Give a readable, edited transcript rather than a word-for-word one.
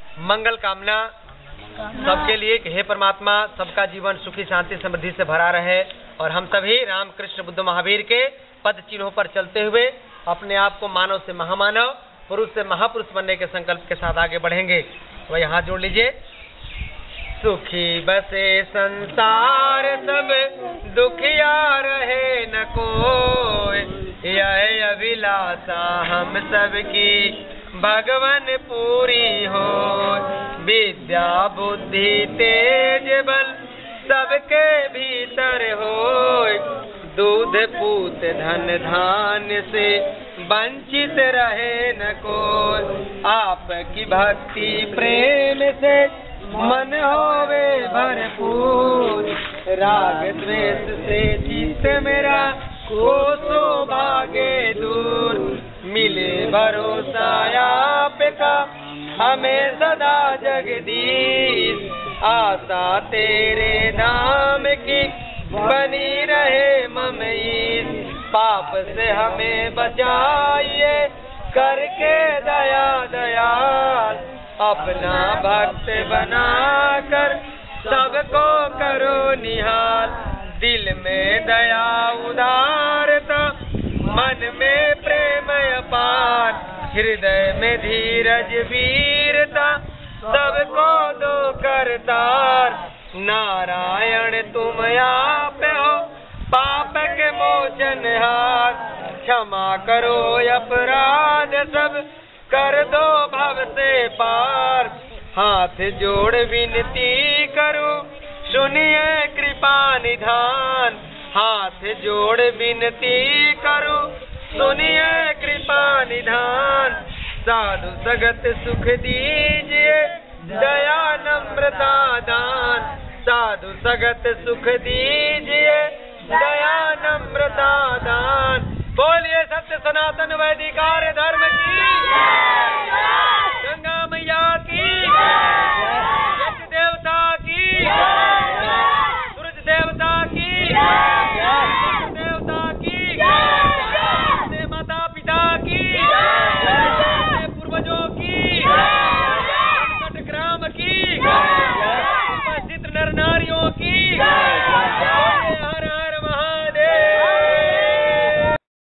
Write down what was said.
मंगल कामना सबके लिए कि हे परमात्मा सबका जीवन सुखी शांति समृद्धि से भरा रहे और हम सभी राम कृष्ण बुद्ध महावीर के पद चिन्हों पर चलते हुए अपने आप को मानव से महामानव, पुरुष से महापुरुष बनने के संकल्प के साथ आगे बढ़ेंगे। तो वही हाथ जोड़ लीजिए। सुखी बसे संसार सब दुखिया रहे न कोई, यह अभिलाषा हम सबकी भगवन पूरी हो। विद्या बुद्धि तेज बल सबके भीतर हो, दूध पूत धन धान्य से वंचित रहे न कोई। आपकी भक्ति प्रेम से मन होवे भरपूर, राग द्वेष से चित्त मेरा कोसो भागे दूर। मिले भरोसा आपका हमें सदा जगदीश, आशा तेरे नाम की बनी रहे ममईस। पाप से हमें बचाइए करके दया दयाल, अपना भक्त बनाकर सबको करो निहाल। दिल में दया उदारता, मन में प्रेम अपार, हृदय में धीरज वीरता, सबको दो करतार। नारायण तुम आप हो पाप के मोचनहार, क्षमा करो अपराध सब कर दो भव से पार। हाथ जोड़ विनती करो सुनिए कृपा निधान, हाथ जोड़ विनती करो सुनिए कृपा निधान। साधु सगत सुख दीजिए दया नम्रता दान, साधु सगत सुख दीजिए दया नम्रता दान।